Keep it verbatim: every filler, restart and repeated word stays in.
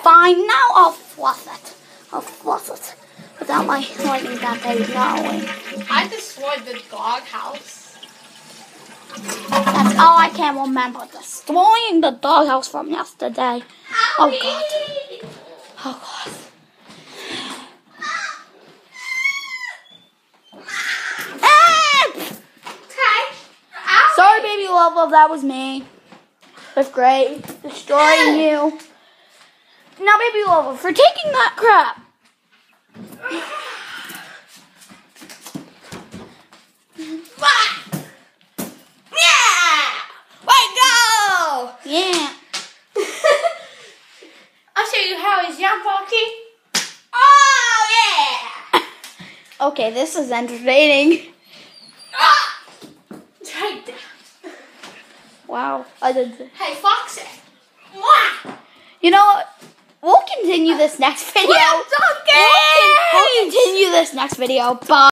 Fine, now I'll fluff it. I'll fluff it. Without my letting that they knowing. I destroyed the doghouse. That's all I can remember. Destroying the doghouse from yesterday. Oh God. Oh God. Sorry, Babylovelove, that was me. Fifth grade, destroying you. Now, Babylovelove, for taking that crap. Yeah! Wait, go! Yeah. I'll show you how he's young, Pocky. Oh, yeah! Okay, this is entertaining. Ah! Right there. Wow, I did. Hey, Foxy. Mwah! You know what? We'll continue this next video. We'll, we'll continue this next video. Bye.